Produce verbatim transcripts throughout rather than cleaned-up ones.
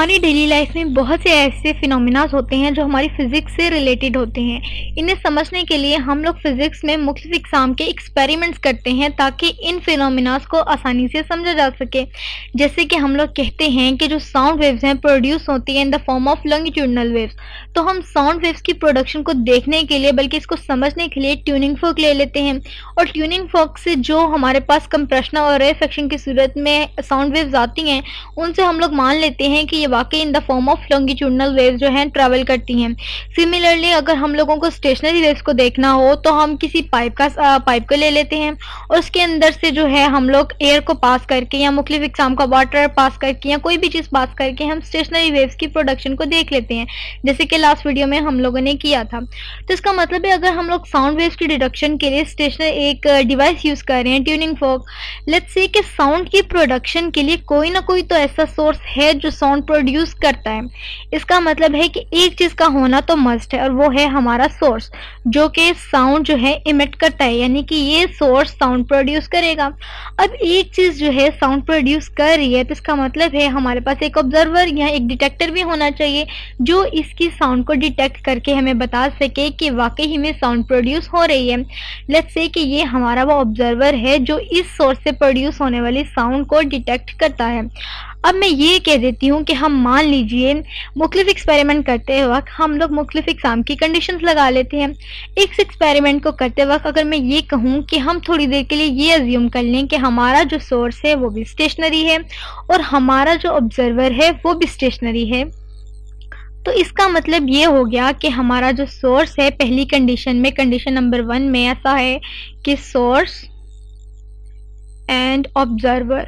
हमारी daily life में बहुत से ऐसे फिनोमिनास होते हैं जो हमारी फिजिक्स से रिलेटेड होते हैं। इन्हें समझने के लिए हम लोग फिजिक्स में मुख्तलिफ इक़साम के एक्सपेरिमेंट्स करते हैं ताकि इन फिनोमिनास को आसानी से समझा जा सके। जैसे कि हम लोग कहते हैं कि जो साउंड वेव्स हैं प्रोड्यूस होती हैं in the form of longitudinal waves, तो हम साउंड वेव्स की प्रोडक्शन को देखने के लिए बल्कि इसको समझने के लिए ट्यूनिंग फोक ले लेते हैं। और ट्यूनिंग फोक से जो हमारे पास कंप्रेशन और रेफेक्शन की सूरत में साउंड वेव्स आती हैं उनसे हम लोग मान लेते हैं कि ये वाकई in the form of longitudinal waves जो हैं ट्रैवल करती हैं। सिमिलरली अगर हम लोगों को स्टेशनरी वेव्स को देखना हो तो हम किसी पाइप का आ, पाइप को ले लेते हैं और उसके अंदर से जो है हम लोग एयर को पास करके या मुख्तलिफ इक़साम का वाटर पास करके या कोई भी चीज़ पास करके हम स्टेशनरी वेव्स की प्रोडक्शन को देख लेते हैं, जैसे कि लास्ट वीडियो में हम लोगों ने किया था। तो इसका मतलब है अगर हम लोग साउंड वेव्स की डिडक्शन के लिए स्टेशनरी एक डिवाइस यूज़ कर रहे हैं ट्यूनिंग फोक, लेट्स से कि साउंड की प्रोडक्शन के लिए कोई ना कोई तो ऐसा सोर्स है जो साउंड प्रोड्यूस करता है। इसका मतलब है कि एक चीज़ का होना तो मस्ट है और वो है हमारा सोर्स जो कि साउंड जो है इमिट करता है, यानी कि ये सोर्स साउंड प्रोड्यूस करेगा। अब एक चीज़ जो है साउंड प्रोड्यूस कर रही है तो इसका मतलब है हमारे पास एक ऑब्जर्वर या एक डिटेक्टर भी होना चाहिए जो इसकी साउंड को डिटेक्ट करके हमें बता सके कि वाकई में साउंड प्रोड्यूस हो रही है। लेट्स से कि ये हमारा वो ऑब्जर्वर है जो इस सोर्स से प्रोड्यूस होने वाली साउंड को डिटेक्ट करता है। अब मैं ये कह देती हूँ कि हम मान लीजिए मुख्तलिफ एक्सपेरिमेंट करते वक्त हम लोग मुख्तलिफ एग्जाम की कंडीशंस लगा लेते हैं। इस एक्सपेरिमेंट को करते वक्त अगर मैं ये कहूँ कि हम थोड़ी देर के लिए ये अज्यूम कर लें कि हमारा जो सोर्स है वो भी स्टेशनरी है और हमारा जो ऑब्जर्वर है वो भी स्टेशनरी है, तो इसका मतलब ये हो गया कि हमारा जो सोर्स है पहली कंडीशन में, कंडीशन नंबर वन में ऐसा है कि सोर्स एंड ऑब्जर्वर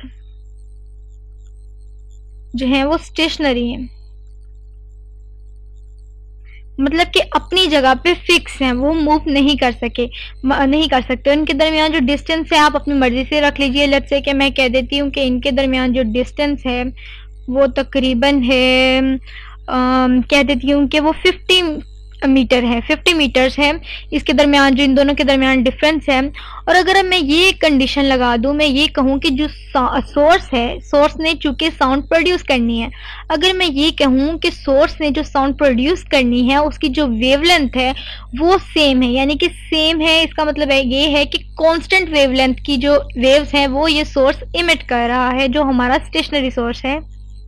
जो है वो स्टेशनरी है, मतलब कि अपनी जगह पे फिक्स हैं, वो मूव नहीं कर सके नहीं कर सकते। उनके दरमियान जो डिस्टेंस है आप अपनी मर्जी से रख लीजिए। लेट्स से कि मैं कह देती हूँ कि इनके दरमियान जो डिस्टेंस है वो तकरीबन है आ, कह देती हूँ कि वो फिफ्टी मीटर है, फिफ्टी मीटर्स है इसके दरमियान, जो इन दोनों के दरमियान डिफरेंस है। और अगर मैं ये कंडीशन लगा दूं, मैं ये कहूँ कि जो सोर्स है, सोर्स ने चूंकि साउंड प्रोड्यूस करनी है, अगर मैं ये कहूँ कि सोर्स ने जो साउंड प्रोड्यूस करनी है उसकी जो वेवलेंथ है वो सेम है, यानी कि सेम है, इसका मतलब है ये है कि कांस्टेंट वेवलेंथ की जो वेव्स हैं वो ये सोर्स इमिट कर रहा है जो हमारा स्टेशनरी सोर्स है।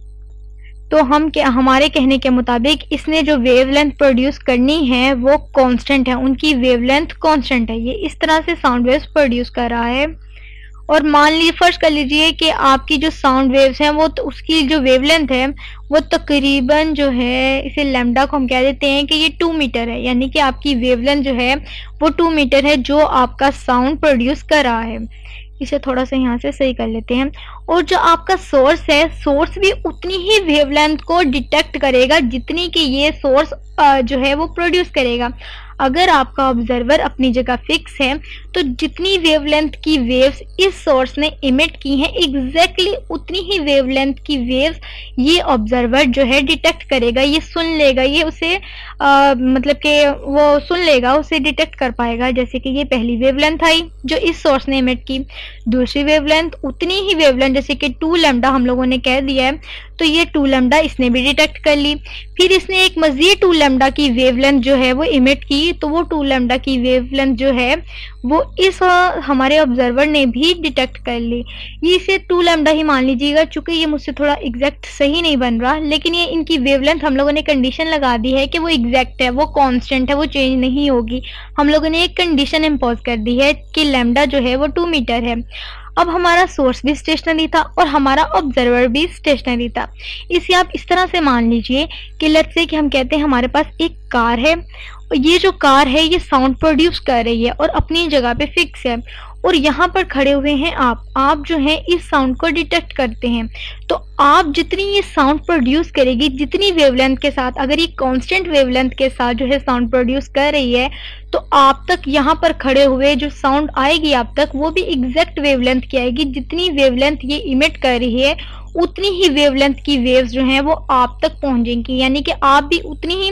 तो हम क्या हमारे कहने के मुताबिक इसने जो वेवलेंथ प्रोड्यूस करनी है वो कांस्टेंट है, उनकी वेवलेंथ कांस्टेंट है, ये इस तरह से साउंड वेव्स प्रोड्यूस कर रहा है। और मान लीजिए फर्स्ट कर लीजिए कि आपकी जो साउंड वेव्स हैं वो तो उसकी जो वेवलेंथ है वो तकरीबन जो है, इसे लैम्डा को हम कह देते हैं कि ये टू मीटर है, यानी कि आपकी वेवलेंथ जो है वो टू मीटर है जो आपका साउंड प्रोड्यूस कर रहा है। इसे थोड़ा सा यहाँ से सही कर लेते हैं। और जो आपका सोर्स है, सोर्स भी उतनी ही वेवलेंथ को डिटेक्ट करेगा जितनी कि ये सोर्स जो है वो प्रोड्यूस करेगा। अगर आपका ऑब्जर्वर अपनी जगह फिक्स है तो जितनी वेवलेंथ की वेव्स इस सोर्स ने इमिट की हैं एग्जैक्टली उतनी ही वेवलेंथ की वेव्स ये ऑब्जर्वर जो है डिटेक्ट करेगा, ये सुन लेगा, ये उसे आ, मतलब कि वो सुन लेगा, उसे डिटेक्ट कर पाएगा। जैसे कि ये पहली वेवलेंथ आई जो इस सोर्स ने इमिट की, दूसरी वेवलेंथ उतनी ही वेवलेंथ जैसे कि टू लैम्डा हम लोगों ने कह दिया है तो ये टू लैम्डा इसने भी डिटेक्ट कर ली। फिर इसने एक मजीद टू लैम्डा की वेवलेंथ जो है वो इमिट की तो वो टू लैम्डा की वेवलेंथ जो है वो इस हमारे ऑब्जर्वर ने भी डिटेक्ट कर ली। ये इसे टू लैम्डा ही मान लीजिएगा, चूंकि ये मुझसे थोड़ा एग्जैक्ट सही नहीं बन रहा, लेकिन ये इनकी वेवलेंथ हम लोगों ने कंडीशन लगा दी है कि वो एग्जैक्ट है, वो कांस्टेंट है, वो चेंज नहीं होगी। हम लोगों ने एक कंडीशन इम्पोज कर दी है कि लैम्डा जो है वो टू मीटर है। अब हमारा सोर्स भी स्टेशनरी था और हमारा ऑब्जर्वर भी स्टेशनरी था। इसे आप इस तरह से मान लीजिए कि लेट्स से कि हम कहते हैं हमारे पास एक कार है और ये जो कार है ये साउंड प्रोड्यूस कर रही है और अपनी जगह पे फिक्स है, और यहाँ पर खड़े हुए हैं आप आप जो है इस साउंड को डिटेक्ट करते हैं। तो आप जितनी ये साउंड प्रोड्यूस करेगी, जितनी वेवलेंथ के साथ, अगर ये कांस्टेंट वेवलेंथ के साथ जो है साउंड प्रोड्यूस कर रही है तो आप तक यहाँ पर खड़े हुए जो साउंड आएगी आप तक वो भी एग्जैक्ट वेवलेंथ की आएगी। जितनी वेवलेंथ ये इमिट कर रही है उतनी ही वेवलेंथ की वेव्स जो हैं वो आप तक पहुंचेंगी, यानी कि आप भी उतनी ही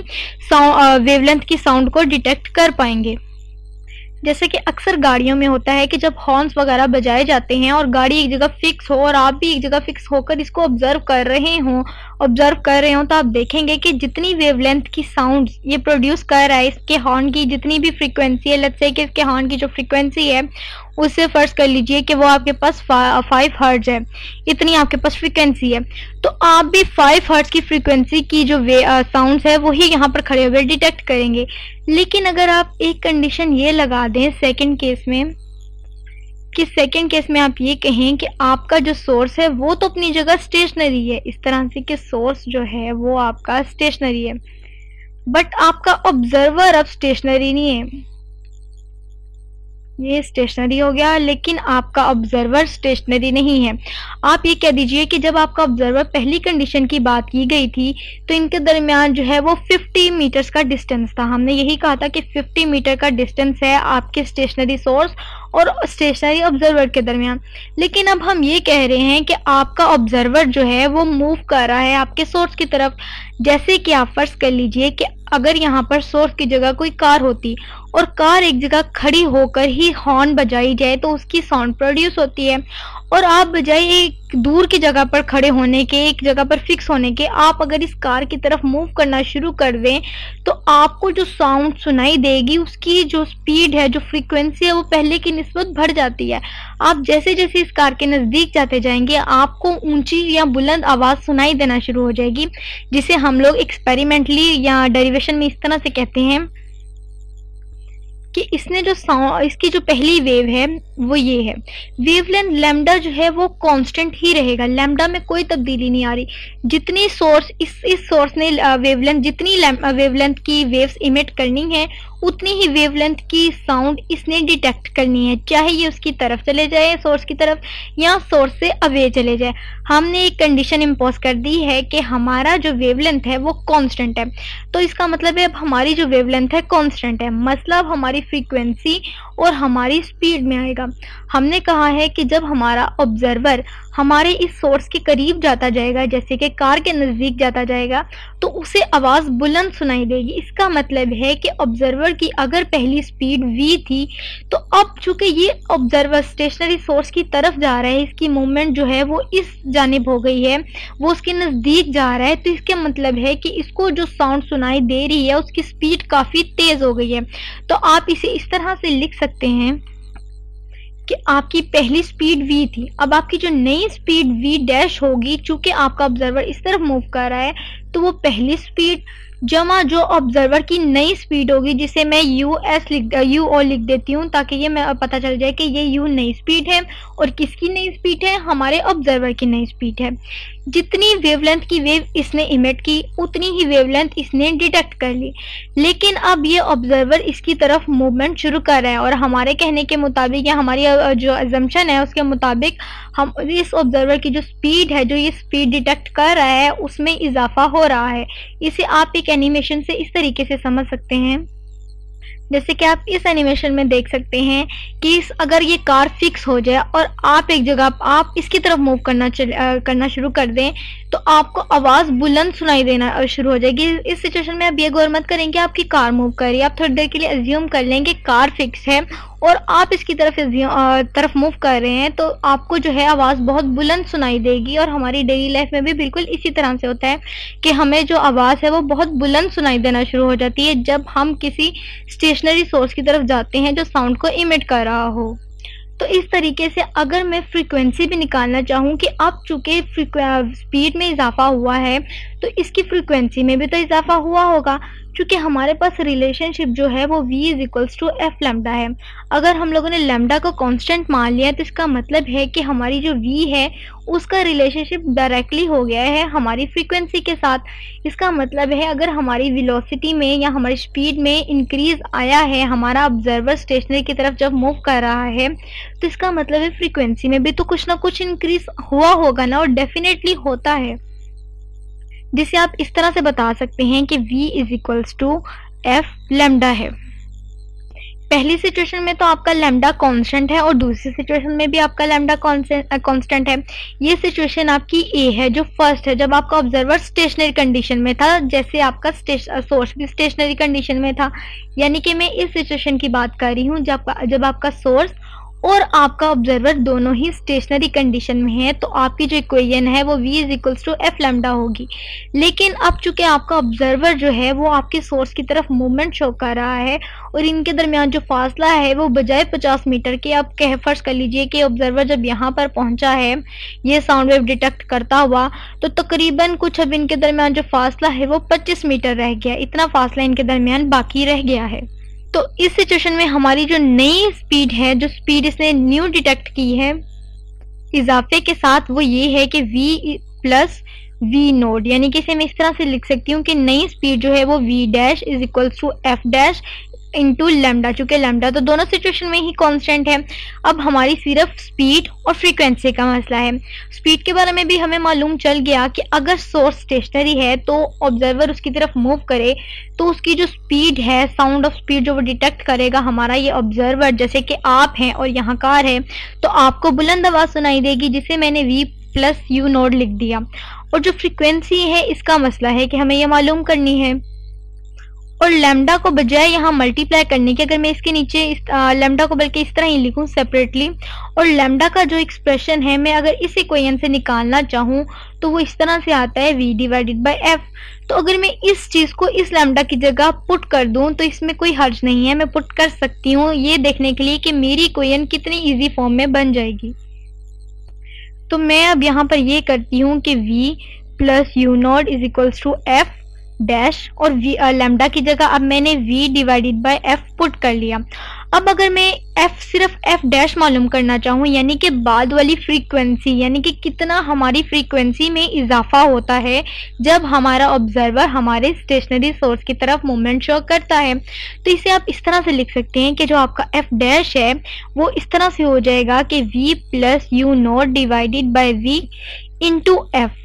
वेवलेंथ की साउंड को डिटेक्ट कर पाएंगे। जैसे कि अक्सर गाड़ियों में होता है कि जब हॉर्न्स वगैरह बजाए जाते हैं और गाड़ी एक जगह फिक्स हो और आप भी एक जगह फिक्स होकर इसको ऑब्जर्व कर रहे हों ऑब्जर्व कर रहे हो तो आप देखेंगे कि जितनी वेवलेंथ की साउंड ये प्रोड्यूस कर रहा है, इसके हॉर्न की जितनी भी फ्रीक्वेंसी है, लेट्स से कि इसके हॉर्न की जो फ्रीक्वेंसी है उससे फर्ज कर लीजिए कि वो आपके पास फाइव हर्ट्ज है, इतनी आपके पास फ्रीक्वेंसी है, तो आप भी फाइव हर्ट्ज की फ्रीक्वेंसी की जो वे साउंड्स है वही यहाँ पर खड़े हुए डिटेक्ट करेंगे। लेकिन अगर आप एक कंडीशन ये लगा दें सेकंड केस में, कि सेकंड केस में आप ये कहें कि आपका जो सोर्स है वो तो अपनी जगह स्टेशनरी है, इस तरह से कि सोर्स जो है वो आपका स्टेशनरी है, बट आपका ऑब्जर्वर अब स्टेशनरी नहीं है, ये स्टेशनरी हो गया, लेकिन आपका ऑब्जर्वर स्टेशनरी नहीं है। आप ये कह दीजिए कि जब आपका ऑब्जर्वर पहली कंडीशन की बात की गई थी तो इनके दरमियान जो है वो फिफ्टी मीटर्स का डिस्टेंस था। हमने यही कहा था कि फिफ्टी मीटर का डिस्टेंस है आपके स्टेशनरी सोर्स और स्टेशनरी ऑब्जर्वर के दरमियान। लेकिन अब हम ये कह रहे हैं कि आपका ऑब्जर्वर जो है वो मूव कर रहा है आपके सोर्स की तरफ। जैसे कि आप फर्ज कर लीजिए कि अगर यहाँ पर सोर्स की जगह कोई कार होती और कार एक जगह खड़ी होकर ही हॉर्न बजाई जाए तो उसकी साउंड प्रोड्यूस होती है, और आप बजाय एक दूर की जगह पर खड़े होने के, एक जगह पर फिक्स होने के, आप अगर इस कार की तरफ मूव करना शुरू कर दें तो आपको जो साउंड सुनाई देगी उसकी जो स्पीड है, जो फ्रीक्वेंसी है, वो पहले की निस्बत बढ़ जाती है। आप जैसे जैसे इस कार के नज़दीक जाते जाएंगे आपको ऊंची या बुलंद आवाज़ सुनाई देना शुरू हो जाएगी, जिसे हम लोग एक्सपेरिमेंटली या डेरिवेशन में इस तरह से कहते हैं कि इसने जो साउंड, इसकी जो पहली वेव है वो ये है, वेवलेंथ लैम्डा जो है वो कांस्टेंट ही रहेगा, लैम्डा में कोई तब्दीली नहीं आ रही। जितनी सोर्स इस इस सोर्स ने वेवलेंथ, जितनी वेवलेंथ की वेव्स इमिट करनी है उतनी ही वेवलेंथ की साउंड इसने डिटेक्ट करनी है, चाहे ये उसकी तरफ चले जाए, सोर्स की तरफ, या सोर्स से अवे चले जाए। हमने एक कंडीशन इम्पोज कर दी है कि हमारा जो वेवलेंथ है वो कांस्टेंट है, तो इसका मतलब है अब हमारी जो वेवलेंथ है कांस्टेंट है, मसला अब हमारी फ्रीक्वेंसी और हमारी स्पीड में आएगा। हमने कहा है कि जब हमारा ऑब्जर्वर हमारे इस सोर्स के करीब जाता जाएगा, जैसे कि कार के नज़दीक जाता जाएगा, तो उसे आवाज़ बुलंद सुनाई देगी। इसका मतलब है कि ऑब्जर्वर की अगर पहली स्पीड v थी तो अब चूंकि ये ऑब्जर्वर स्टेशनरी सोर्स की तरफ जा रहा है, इसकी मूवमेंट जो है वो इस जानिब हो गई है, वो उसके नज़दीक जा रहा है, तो इसके मतलब है कि इसको जो साउंड सुनाई दे रही है उसकी स्पीड काफ़ी तेज़ हो गई है। तो आप इसे इस तरह से लिख सकते हैं कि आपकी पहली स्पीड v थी, अब आपकी जो नई स्पीड v डैश होगी, चूंकि आपका ऑब्जर्वर इस तरफ मूव कर रहा है, तो वो पहली स्पीड जमा जो ऑब्जर्वर की नई स्पीड होगी, जिसे मैं यू एस लिख यू ओ लिख देती हूँ ताकि ये मैं पता चल जाए कि ये यू नई स्पीड है और किसकी नई स्पीड है, हमारे ऑब्जर्वर की नई स्पीड है। जितनी वेवलेंथ की वेव इसने इमिट की उतनी ही वेवलेंथ इसने डिटेक्ट कर ली, लेकिन अब ये ऑब्जर्वर इसकी तरफ मूवमेंट शुरू कर रहा है और हमारे कहने के मुताबिक या हमारी जो अजम्पशन है उसके मुताबिक हम इस ऑब्जर्वर की जो स्पीड है, जो ये स्पीड डिटेक्ट कर रहा है, उसमें इजाफा हो रहा है। इसे आप एक एनिमेशन से इस तरीके से समझ सकते हैं, जैसे कि आप इस एनिमेशन में देख सकते हैं कि इस अगर ये कार फिक्स हो जाए और आप एक जगह आप इसकी तरफ मूव करना चल, आ, करना शुरू कर दें तो आपको आवाज़ बुलंद सुनाई देना शुरू हो जाएगी। इस सिचुएशन में आप ये गौर मत करें कि आपकी कार मूव कर रही है, आप थोड़ी देर के लिए एज्यूम कर लेंगे कार फिक्स है और आप इसकी तरफ तरफ मूव कर रहे हैं, तो आपको जो है आवाज़ बहुत बुलंद सुनाई देगी। और हमारी डेली लाइफ में भी बिल्कुल इसी तरह से होता है कि हमें जो आवाज़ है वो बहुत बुलंद सुनाई देना शुरू हो जाती है जब हम किसी स्टेशनरी सोर्स की तरफ जाते हैं जो साउंड को इमिट कर रहा हो। तो इस तरीके से अगर मैं फ्रीक्वेंसी भी निकालना चाहूँ कि अब चूँकि स्पीड में इजाफा हुआ है तो इसकी फ्रीक्वेंसी में भी तो इजाफा हुआ होगा, क्योंकि हमारे पास रिलेशनशिप जो है वो v is equals to F lambda है। अगर हम लोगों ने लैम्डा को कांस्टेंट मान लिया तो इसका मतलब है कि हमारी जो v है उसका रिलेशनशिप डायरेक्टली हो गया है हमारी फ्रीक्वेंसी के साथ। इसका मतलब है अगर हमारी वेलोसिटी में या हमारी स्पीड में इंक्रीज आया है, हमारा ऑब्जर्वर स्टेशनरी की तरफ जब मूव कर रहा है, तो इसका मतलब है फ्रीक्वेंसी में भी तो कुछ ना कुछ इंक्रीज हुआ होगा ना, और डेफिनेटली होता है, जिसे आप इस तरह से बता सकते हैं कि v is equals to F lambda है। पहली सिचुएशन में तो आपका लैम्डा कांस्टेंट है और दूसरी सिचुएशन में भी आपका लैम्डा कांस्टेंट है। ये सिचुएशन आपकी ए है जो फर्स्ट है, जब आपका ऑब्जर्वर स्टेशनरी कंडीशन में था, जैसे आपका सोर्स भी स्टेशनरी कंडीशन में था। यानी कि मैं इस सिचुएशन की बात कर रही हूँ जब जब आपका सोर्स और आपका ऑब्जर्वर दोनों ही स्टेशनरी कंडीशन में है, तो आपकी जो इक्वेशन है वो v is equals to F lambda होगी। लेकिन अब चूंकि आपका ऑब्जर्वर जो है वो आपके सोर्स की तरफ मूवमेंट शो कर रहा है और इनके दरमियान जो फासला है वो बजाय पचास मीटर के, आप कह फर्ज कर लीजिए कि ऑब्जर्वर जब यहाँ पर पहुंचा है ये साउंड वेव डिटेक्ट करता हुआ, तो तकरीबन कुछ अब इनके दरमियान जो फासला है वो पच्चीस मीटर रह गया, इतना फासला इनके दरमियान बाकी रह गया है। तो इस सिचुएशन में हमारी जो नई स्पीड है, जो स्पीड इसने न्यू डिटेक्ट की है इजाफे के साथ, वो ये है कि v प्लस वी नोड, यानी कि इसे मैं इस तरह से लिख सकती हूँ कि नई स्पीड जो है वो v dash is equals to F dash into lambda, चूंकि लैम्डा तो दोनों सिचुएशन में ही कांस्टेंट है। अब हमारी सिर्फ स्पीड और फ्रीक्वेंसी का मसला है। स्पीड के बारे में भी हमें मालूम चल गया कि अगर सोर्स स्टेशनरी है तो ऑब्जर्वर उसकी तरफ मूव करे तो उसकी जो स्पीड है, साउंड ऑफ स्पीड जो वो डिटेक्ट करेगा हमारा ये ऑब्जर्वर, जैसे कि आप हैं और यहाँ कार है, तो आपको बुलंद आवाज सुनाई देगी, जिसे मैंने वी प्लस यू नोड लिख दिया। और जो फ्रीक्वेंसी है इसका मसला है कि हमें यह मालूम करनी है, और लैम्डा को बजाय यहाँ मल्टीप्लाई करने के, अगर मैं इसके नीचे इस लैम्डा को बल्कि इस तरह ही लिखूं सेपरेटली, और लैम्डा का जो एक्सप्रेशन है मैं अगर इस इक्वेशन से निकालना चाहूँ तो वो इस तरह से आता है v डिवाइडेड बाय f। तो अगर मैं इस चीज को इस लैम्डा की जगह पुट कर दूं तो इसमें कोई हर्ज नहीं है, मैं पुट कर सकती हूँ ये देखने के लिए कि मेरी इक्वेशन कितनी ईजी फॉर्म में बन जाएगी। तो मैं अब यहाँ पर ये करती हूँ कि v plus U naught is equals to F dash, और लैम्डा की जगह अब मैंने v divided by f put कर लिया। अब अगर मैं f सिर्फ f डैश मालूम करना चाहूँ, यानी कि बाद वाली फ्रीक्वेंसी, यानी कि कितना हमारी फ्रीक्वेंसी में इजाफा होता है जब हमारा ऑब्जर्वर हमारे स्टेशनरी सोर्स की तरफ मूवमेंट शो करता है, तो इसे आप इस तरह से लिख सकते हैं कि जो आपका f डैश है वो इस तरह से हो जाएगा कि v plus U naught divided by v into F.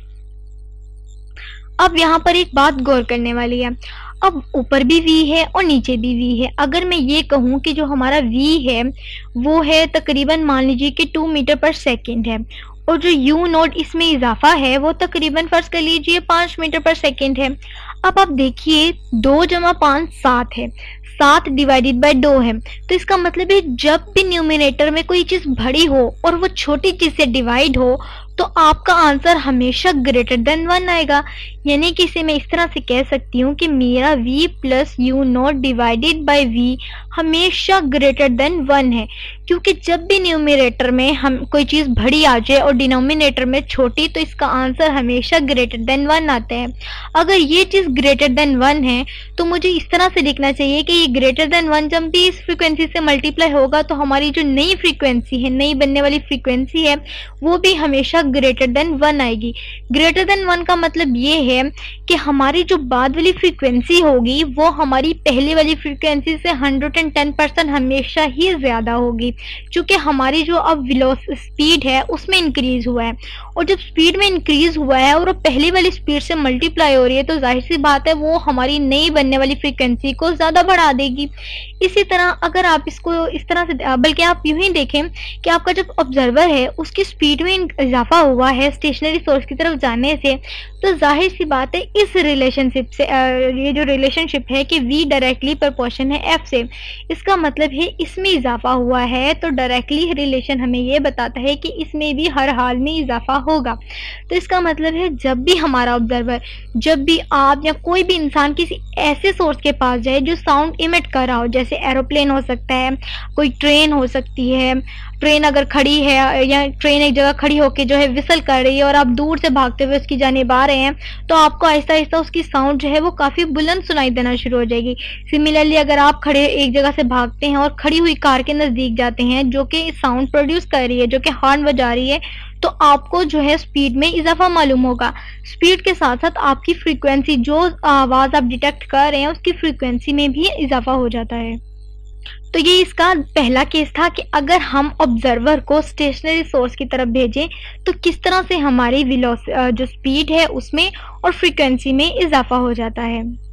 अब यहाँ पर एक बात गौर करने वाली है, अब ऊपर भी v है और नीचे भी v है। अगर मैं ये कहूँ कि जो हमारा v है वो है तकरीबन मान लीजिए कि टू मीटर पर सेकंड है, और जो u नोट इसमें इजाफा है वो तकरीबन फर्ज कर लीजिए पाँच मीटर पर सेकंड है। अब आप देखिए दो जमा पाँच सात है, सात डिवाइडेड बाय दो है, तो इसका मतलब है जब भी न्यूमिनेटर में कोई चीज बड़ी हो और वो छोटी चीज से डिवाइड हो तो आपका आंसर हमेशा ग्रेटर देन वन आएगा। यानी कि इसे मैं इस तरह से कह सकती हूँ कि मेरा v plus U naught divided by v हमेशा ग्रेटर देन वन है, क्योंकि जब भी न्यूमिनेटर में हम कोई चीज बड़ी आ जाए और डिनोमिनेटर में छोटी, तो इसका आंसर हमेशा ग्रेटर देन वन आता है। अगर ये चीज ग्रेटर देन वन है तो मुझे इस तरह से लिखना चाहिए कि ये ग्रेटर देन वन जब भी इस फ्रीक्वेंसी से मल्टीप्लाई होगा तो हमारी जो नई फ्रीक्वेंसी है, नई बनने वाली फ्रीक्वेंसी है, वो भी हमेशा ग्रेटर देन वन आएगी। ग्रेटर देन वन का मतलब ये है कि हमारी जो बाद वाली फ्रीक्वेंसी होगी वो हमारी पहले वाली फ्रीक्वेंसी से हंड्रेड एंड टेन परसेंट हमेशा ही ज्यादा होगी, क्योंकि हमारी जो अब वेलोसिटी स्पीड है उसमें इंक्रीज हुआ है, और जब स्पीड में इंक्रीज हुआ है और पहले वाली स्पीड से मल्टीप्लाई हो रही है तो जाहिर सी बात है वो हमारी नई बनने वाली फ्रीक्वेंसी को ज्यादा बढ़ा देगी। इसी तरह अगर आप इसको इस तरह से, बल्कि आप यूं ही देखें कि आपका जब ऑब्जर्वर है उसकी स्पीड में इजाफा हुआ है स्टेशनरी सोर्स की तरफ जाने से, तो जाहिर सी बात है इस रिलेशनशिप से, ये जो रिलेशनशिप है कि v डायरेक्टली प्रोपोर्शन है f से, इसका मतलब है इसमें इजाफा हुआ है, तो डायरेक्टली रिलेशन हमें ये बताता है कि इसमें भी हर हाल में इजाफा होगा। तो इसका मतलब है जब भी हमारा ऑब्जर्वर, जब भी आप या कोई भी इंसान किसी ऐसे सोर्स के पास जाए जो साउंड इमिट कर रहा हो, जैसे एरोप्लेन हो सकता है, कोई ट्रेन हो सकती है, ट्रेन अगर खड़ी है या ट्रेन एक जगह खड़ी होकर जो है विसल कर रही है और आप दूर से भागते हुए उसकी जानिब आ रहे हैं, तो आपको आहिस्ता आहिस्ता उसकी साउंड जो है वो काफ़ी बुलंद सुनाई देना शुरू हो जाएगी। सिमिलरली अगर आप खड़े एक जगह से भागते हैं और खड़ी हुई कार के नज़दीक जाते हैं जो कि साउंड प्रोड्यूस कर रही है, जो कि हॉर्न बजा रही है, तो आपको जो है स्पीड में इजाफा मालूम होगा। स्पीड के साथ साथ आपकी फ्रीक्वेंसी, जो आवाज़ आप डिटेक्ट कर रहे हैं उसकी फ्रीक्वेंसी में भी इजाफा हो जाता है। तो ये इसका पहला केस था कि अगर हम ऑब्जर्वर को स्टेशनरी सोर्स की तरफ भेजें तो किस तरह से हमारी वेलोसिटी जो स्पीड है उसमें और फ्रीक्वेंसी में इजाफा हो जाता है।